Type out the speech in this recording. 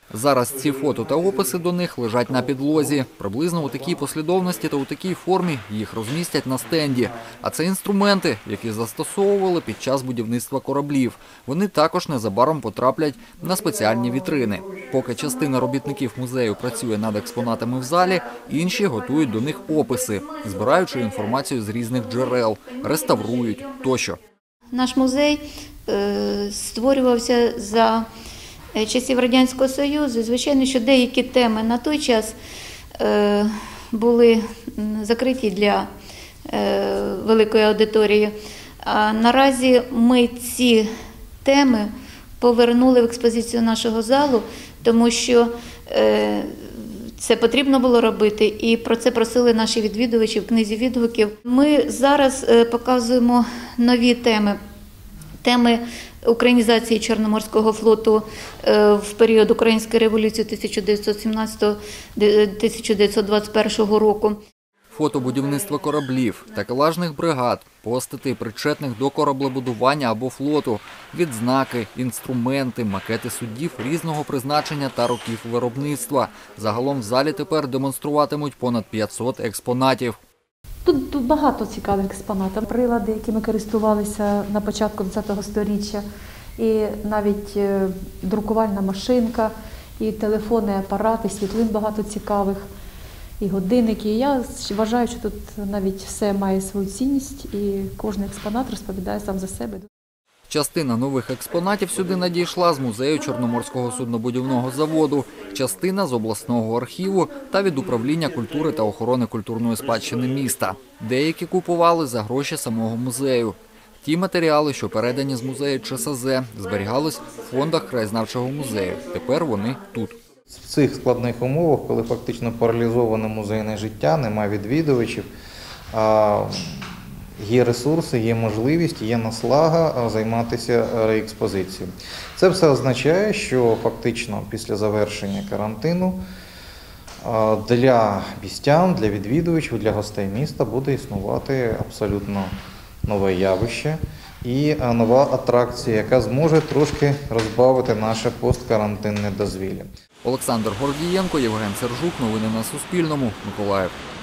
Зараз ці фото та описи до них лежать на підлозі. Приблизно у такій послідовності та у такій формі їх розмістять на стенді. А це інструменти, які застосовували під час будівництва кораблів. Вони також незабаром потраплять на спеціальні вітрини. Поки частина робітників музею працює над експонатами в залі, інші готують до них описи, збираючи інформацію з різних джерел, реставрують тощо. Наш музей створювався за часів Радянського Союзу. Звичайно, що деякі теми на той час були закриті для великої аудиторії. А наразі ми ці теми повернули в експозицію нашого залу, тому що це потрібно було робити, і про це просили наші відвідувачі в книзі відгуків. Ми зараз показуємо нові теми. Теми українізації Чорноморського флоту в період Української революції 1917-1921 року. Фото будівництва кораблів, такелажних бригад, постатей, причетних до кораблебудування або флоту, відзнаки, інструменти, макети судів різного призначення та років виробництва. Загалом в залі тепер демонструватимуть понад 500 експонатів. Тут багато цікавих експонатів. Прилади, якими користувалися на початку ХХ століття, і навіть друкувальна машинка, і телефонні апарати, світлин багато цікавих, і годинники. Я вважаю, що тут навіть все має свою цінність, і кожен експонат розповідає сам за себе. Частина нових експонатів сюди надійшла з музею Чорноморського суднобудівного заводу, частина з обласного архіву та від управління культури та охорони культурної спадщини міста. Деякі купували за гроші самого музею. Ті матеріали, що передані з музею ЧСЗ, зберігались в фондах краєзнавчого музею. Тепер вони тут. В цих складних умовах, коли фактично паралізоване музейне життя, немає відвідувачів, є ресурси, є можливість, є наслага займатися реекспозицією. Це все означає, що фактично після завершення карантину для містян, для відвідувачів, для гостей міста буде існувати абсолютно нове явище і нова атракція, яка зможе трошки розбавити наше посткарантинне дозвілля. Олександр Гордієнко, Євген Сержук. Новини на Суспільному. Миколаїв.